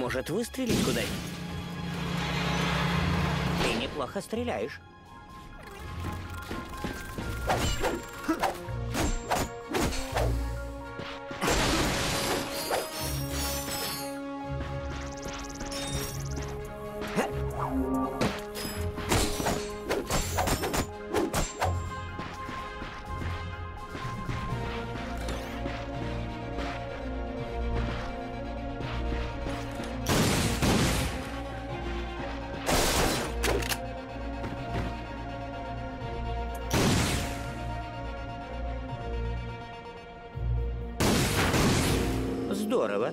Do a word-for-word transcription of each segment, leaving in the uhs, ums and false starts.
Может, выстрелить куда-нибудь? Ты неплохо стреляешь. Здорово.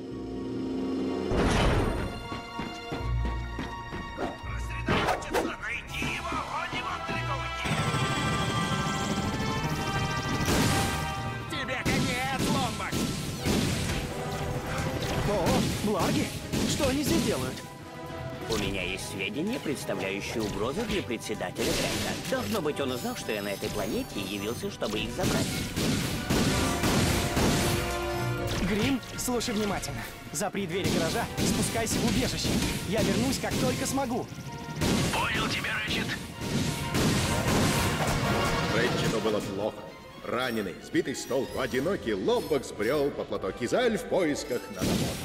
Рассредоточиться! Найди его! Он его далеко уйти! Тебе конец, Ломбак! О, Бларги! Что они здесь делают? У меня есть сведения, представляющие угрозу для председателя Грейка. Должно быть, он узнал, что я на этой планете и явился, чтобы их забрать. Грим, слушай внимательно. Запри двери гаража и спускайся в убежище. Я вернусь, как только смогу. Понял тебя, Рэчет. Рэчету было плохо. Раненый, сбитый с толку, одинокий, Ломбак сбрел по плато Кизаль в поисках нанобота.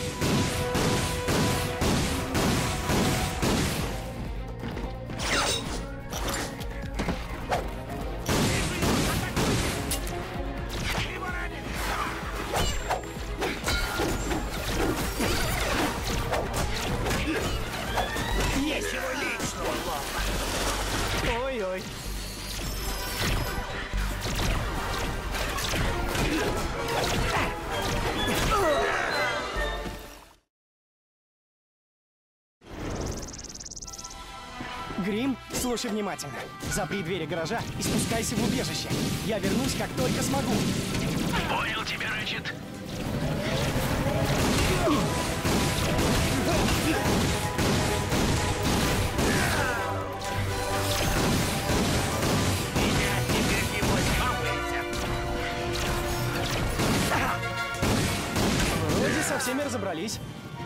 Ой-ой. Грим, слушай внимательно. Запри двери гаража и спускайся в убежище. Я вернусь, как только смогу. Понял тебя, Рэчет. Вроде со всеми разобрались.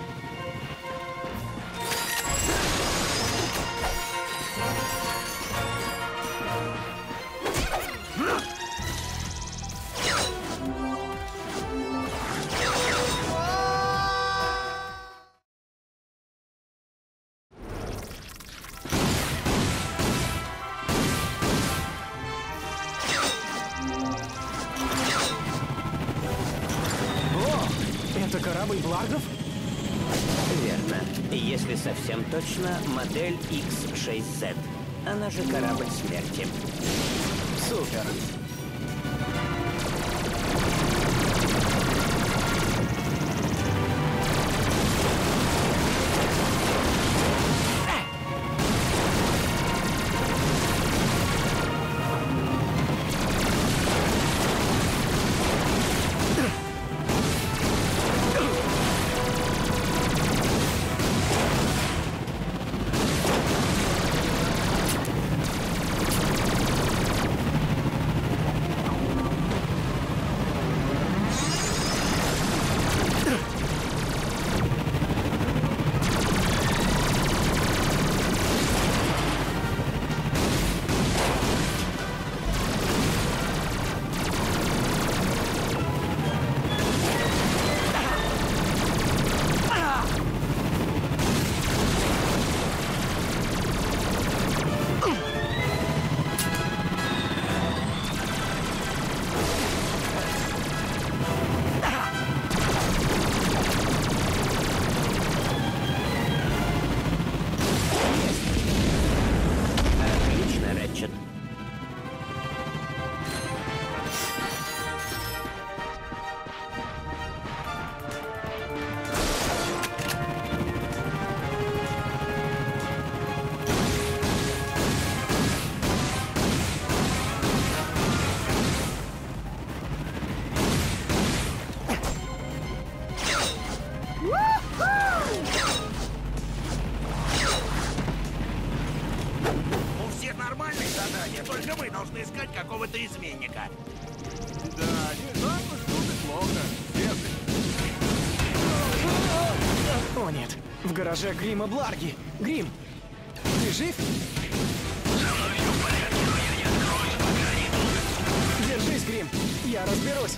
Это корабль Бларгов? Верно. Если совсем точно, модель икс шесть зет. Она же корабль смерти. Супер. Только вы должны искать какого-то изменника. Да, не так уж тут и плохо. Если... О, нет. в гараже Грима Бларги. Грим, ты жив? Со мной все в порядке, но я не откроюсь, пока они тут. Держись, Грим, я разберусь.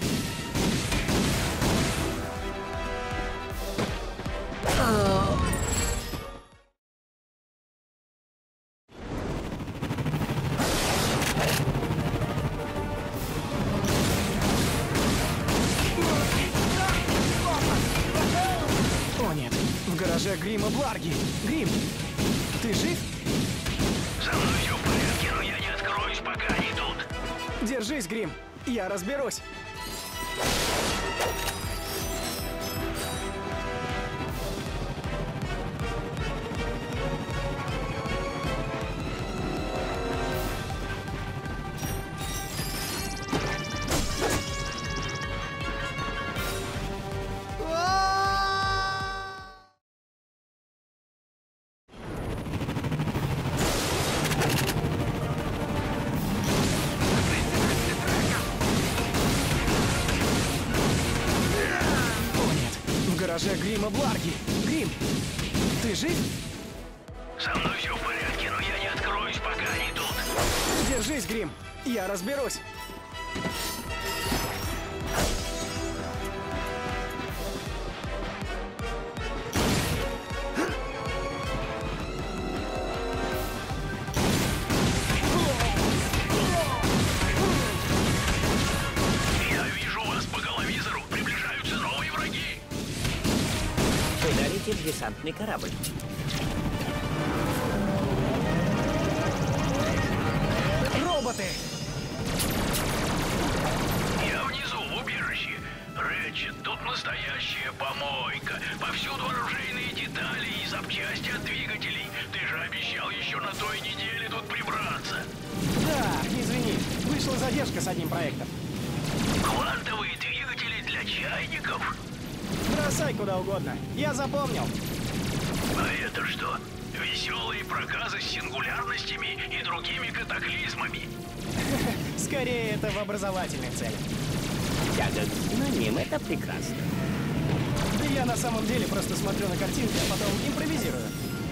О нет, в гараже Грима Бларги. Грим, ты жив? Со мной все в порядке, но я не откроюсь, пока они тут. Держись, Грим, я разберусь. В гараже Грима Бларги. Грим, ты жив? Со мной все в порядке, но я не откроюсь, пока они тут. Держись, Грим, я разберусь. Я вижу вас по головизору. Приближаются новые враги. Сюда летит десантный корабль. Роботы! Я внизу, в убежище. Рэтчет, тут настоящая помойка. Повсюду оружейные детали и запчасти от двигателей. Ты же обещал еще на той неделе тут прибраться. Да, извини, вышла задержка с одним проектом. Квантовые двигатели для чайников? Бросай куда угодно, я запомнил. А это что? Веселые проказы с сингулярностями и другими катаклизмами. Скорее, это в образовательных целях. Тяга к знаниям — это прекрасно. Да я на самом деле просто смотрю на картинки, а потом импровизирую.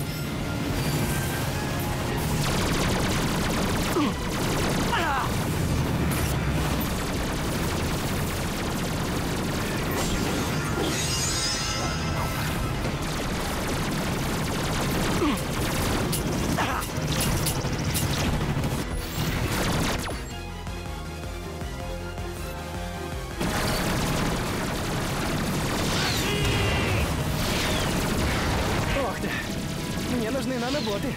Ох да, мне нужны наноботы.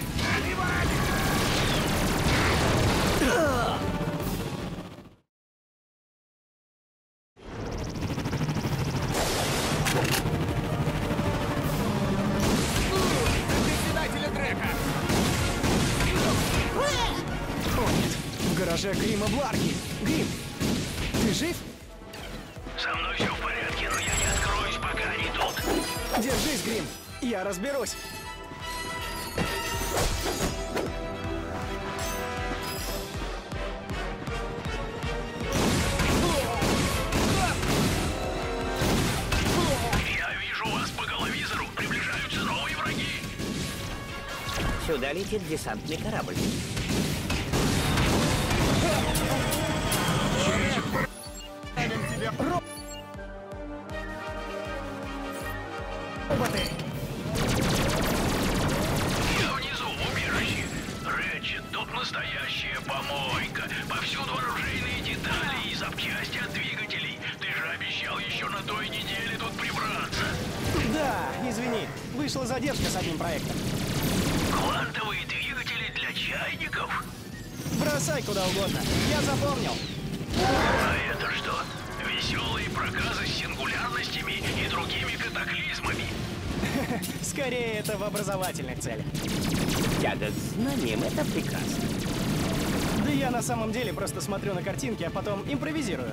Председателя Дрека! О нет, в гараже Грима Бларги. Грим, ты жив? Со мной все в порядке, но я не откроюсь, пока они тут. Держись, Грим, я разберусь. Я вижу вас по головизору. Приближаются новые враги. Сюда летит десантный корабль. Роботы! Я внизу, в убежище. Рэтчет, тут настоящая помойка. Повсюду оружейные детали и запчасти от двигателей. Ты же обещал еще на той неделе тут прибраться. Да, извини, вышла задержка с одним проектом. Квантовые двигатели для чайников? Бросай куда угодно, я запомнил. А это что? Веселые проказы с сингулярностями и другими катаклизмами. Скорее, это в образовательных целях. Тяга к знаниям — это прекрасно. Да я на самом деле просто смотрю на картинки, а потом импровизирую.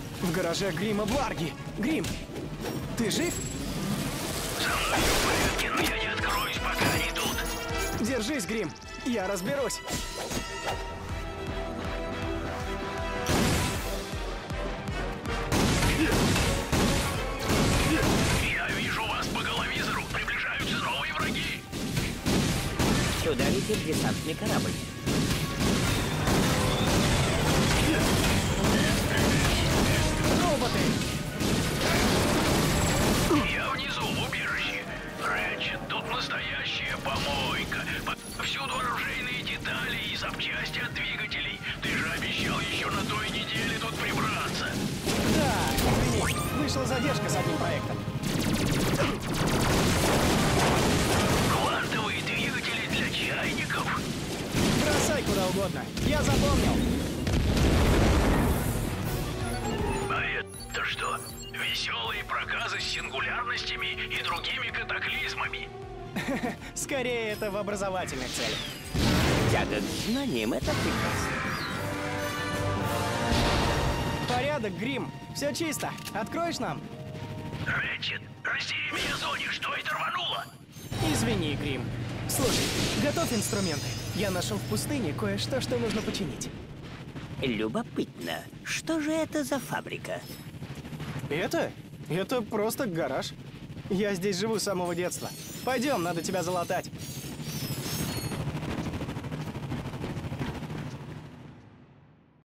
В гараже Грима Бларги. Грим, ты жив? Со мной все в порядке, но я не откроюсь, пока они тут. Держись, Грим, я разберусь. Я вижу вас по головизору. Приближаются новые враги. Сюда летит десантный корабль. Роботы! Я внизу, в убежище. Рэтчет, тут настоящая помойка. Повсюду оружейные детали и запчасти от двигателей. Ты же обещал еще на той неделе тут прибраться. Да, извини, вышла задержка с одним проектом. Квантовые двигатели для чайников. Бросай куда угодно, я запомнил. А это что? Веселые проказы с сингулярностями и другими катаклизмами. Скорее, это в образовательных целях. Тяга к знаниям — это прекрасно. Порядок, Грим, все чисто. Откроешь нам? Рэтчет, рассеи меня зоне, что это рвануло? Извини, Грим. Слушай, готовь инструменты. Я нашел в пустыне кое-что, что нужно починить. Любопытно, что же это за фабрика? Это? Это просто гараж. Я здесь живу с самого детства. Пойдем, надо тебя залатать.